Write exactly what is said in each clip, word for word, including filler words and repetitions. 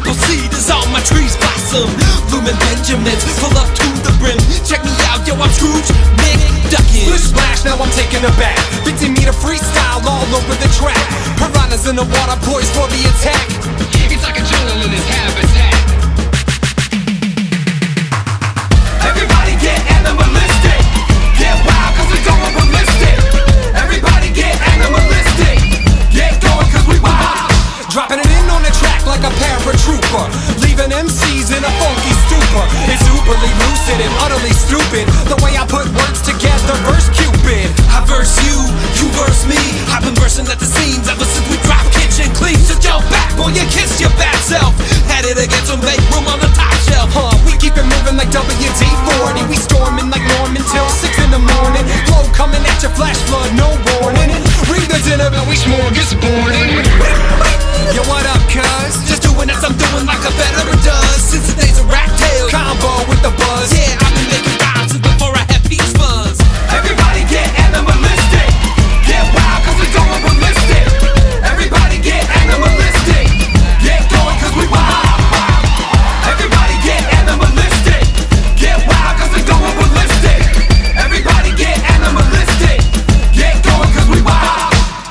apple seed is on my trees blossom. Blooming Benjamins full up to the brim. Check me out, yo, I'm Scrooge McDuckin'. Splish splash, now I'm taking a bath. fifteen meter freestyle all over the track. Piranhas in the water, poised for the attack. It's like a jungle in his habitat. Everybody get animalistic. Get wild cause we going ballistic. Everybody get animalistic. Get going cause we wild. Dropping it in on the track like a paratrooper. Leaving M Cs in a funky stupor. It's uberly lucid and utterly stupid the way I put words together, verse Cupid. I verse you, you verse me. I've been versing at the seams ever since we dropped Kitchen Clean. So jump back, boy, you kiss your bad self. Had it against some make room on the top shelf. Huh, we keep it moving like W D forty. We storming like Norman till six in the morning. Flow coming at your flash flood, no warning. Ring the dinner bell, we smorgasbording. Yo, what up, cuz? Just doing as I'm doing like a veteran does. Since the days of rat tails, Combo with the buzz. yeah, I've been making rhymes since before I had peach fuzz. Everybody get animalistic. Get wild cause we going ballistic. Everybody get animalistic. Get going cause we wild. Everybody get animalistic. Get wild cause we going ballistic. Everybody get animalistic. Get going cause we wild.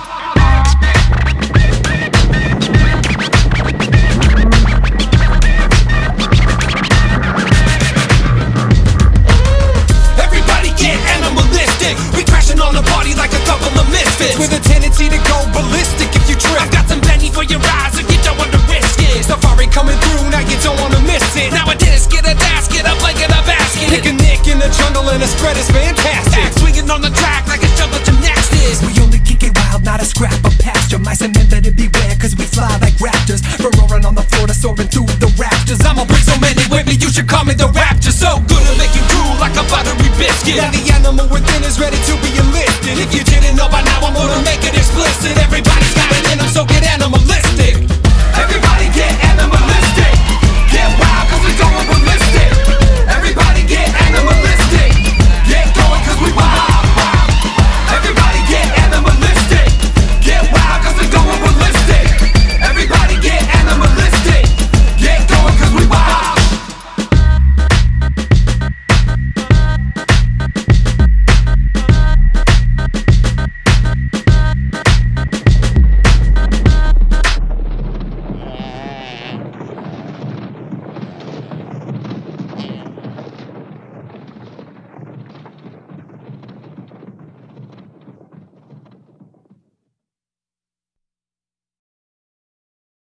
Everybody get animalistic. We crashing on the party like a couple of misfits. With a tendency to go ballistic if you trip. I've got some Benny for your eyes and you don't want to risk it. Safari coming through, now you don't wanna miss it. Now a disc, get a dash, get a blank in a basket. Pick a nick in the jungle and the spread is fantastic. Back swinging on the track like it's jungle gymnastics. We only kick it wild, not a scrap of pasture. Mice and men better beware cause we fly like raptors. From roaring on the floor to soaring through the rafters. I'ma bring so many with me, you should call me the Raptor. So Good to make you drool like a buttery biscuit. now the animal within is ready to be enlisted. If you didn't know by now, I'm gonna make it